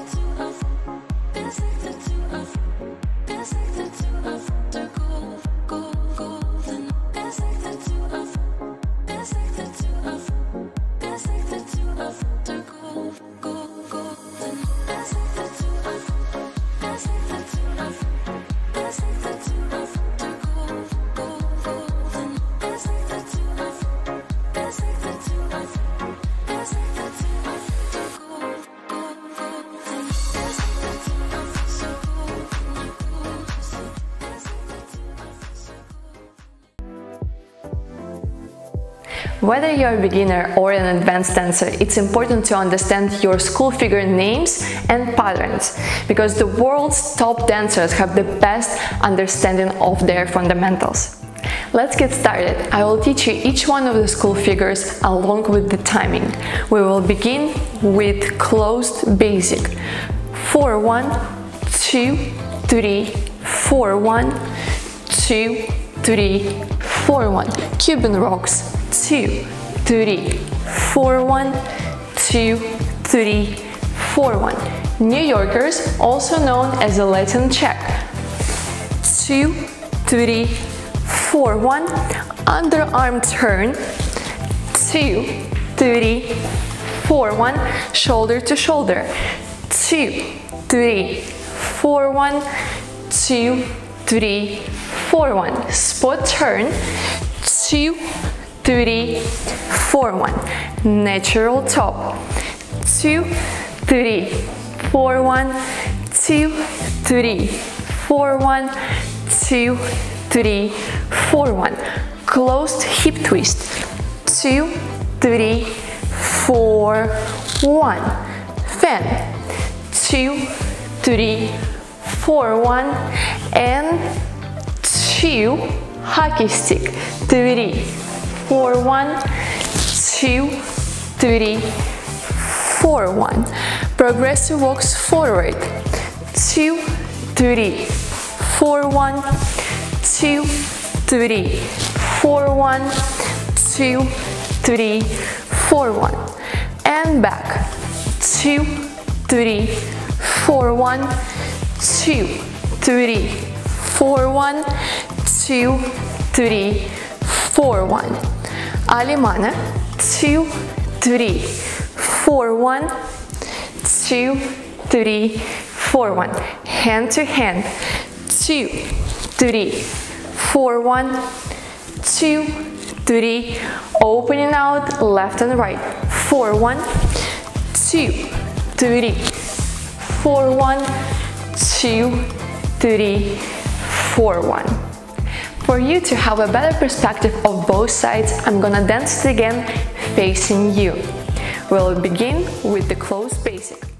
Whether you're a beginner or an advanced dancer, it's important to understand your school figure names and patterns, because the world's top dancers have the best understanding of their fundamentals. Let's get started. I will teach you each one of the school figures along with the timing. We will begin with closed basic. 4, 1, 2, 3, 4, 1, 2, 3, 4, 1. Cuban rocks. 2, 3, 4, 1, 2, 3, 4, 1. New Yorkers, also known as a Latin check. 2, 3, 4, 1. Underarm turn. 2, 3, 4, 1. Shoulder to shoulder. 2, 3, 4, 1. 2, 3, 4, 1. Spot turn. 2, 3, 4, 1. Natural top. 2, 3, 4, 1. 2, 3, 4, 1. 2, 3, 4, 1. Closed hip twist. 2, 3, 4, 1. Fan. 2, 3, 4, 1. And 2. Hockey stick. 3, 4, 1, 2, 3, 4, 1. Progressive walks forward. 2, 3, 4, 1, 2, 3, 4, 1, 2, 3, 4, 1. And back. 2, 3, 4, 1, 2, 3, 4, 1, 2, 3, 4, 1. Alemana. 2, 3, 4, 1, 2, 3, 4, 1. Hand to hand. 2, 3, 4, 1, 2, 3. Opening out left and right. 4, 1, 2, 3, 4, 1, 2, 3, 4, 1. For you to have a better perspective of both sides, I'm gonna dance it again facing you. We'll begin with the closed basic.